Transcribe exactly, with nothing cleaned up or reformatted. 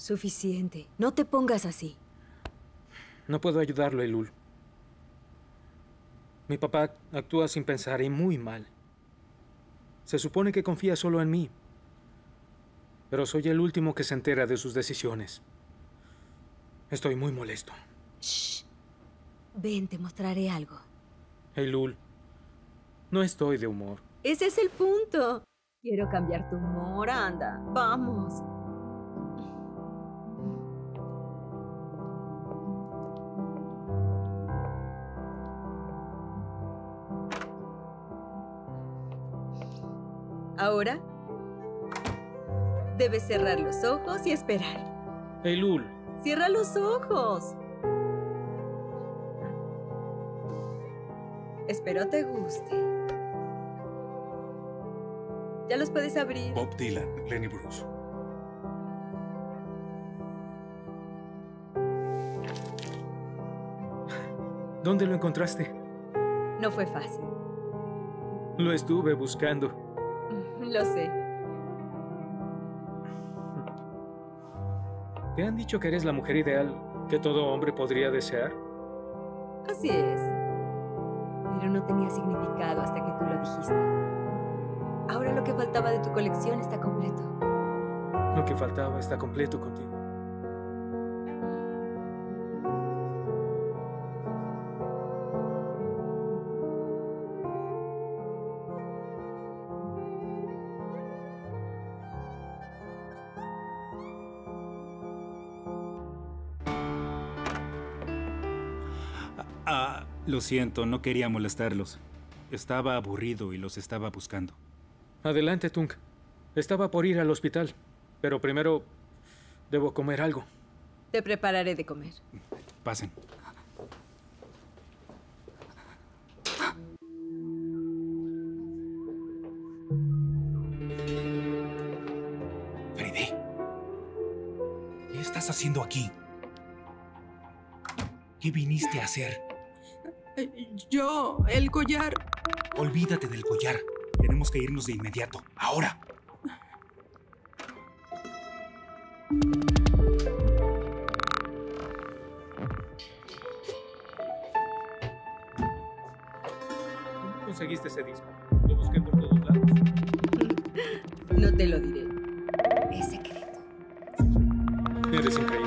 Suficiente. No te pongas así. No puedo ayudarlo, Elul. Mi papá actúa sin pensar y muy mal. Se supone que confía solo en mí. Pero soy el último que se entera de sus decisiones. Estoy muy molesto. Shh. Ven, te mostraré algo. Elul, no estoy de humor. Ese es el punto. Quiero cambiar tu humor, anda. Vamos. Ahora, debes cerrar los ojos y esperar. Elul. ¡Cierra los ojos! Espero te guste. Ya los puedes abrir. Bob Dylan, Lenny Bruce. ¿Dónde lo encontraste? No fue fácil. Lo estuve buscando. Lo sé. ¿Te han dicho que eres la mujer ideal que todo hombre podría desear? Así es. Pero no tenía significado hasta que tú lo dijiste. Ahora lo que faltaba de tu colección está completo. Lo que faltaba está completo contigo. Ah, lo siento, no quería molestarlos. Estaba aburrido y los estaba buscando. Adelante, Tunk. Estaba por ir al hospital, pero primero debo comer algo. Te prepararé de comer. Pasen. Freddy, ¿qué estás haciendo aquí? ¿Qué viniste a hacer? Yo, el collar. Olvídate del collar. Tenemos que irnos de inmediato. ¡Ahora! ¿Cómo conseguiste ese disco? Lo busqué por todos lados. No te lo diré. Es secreto. Eres increíble.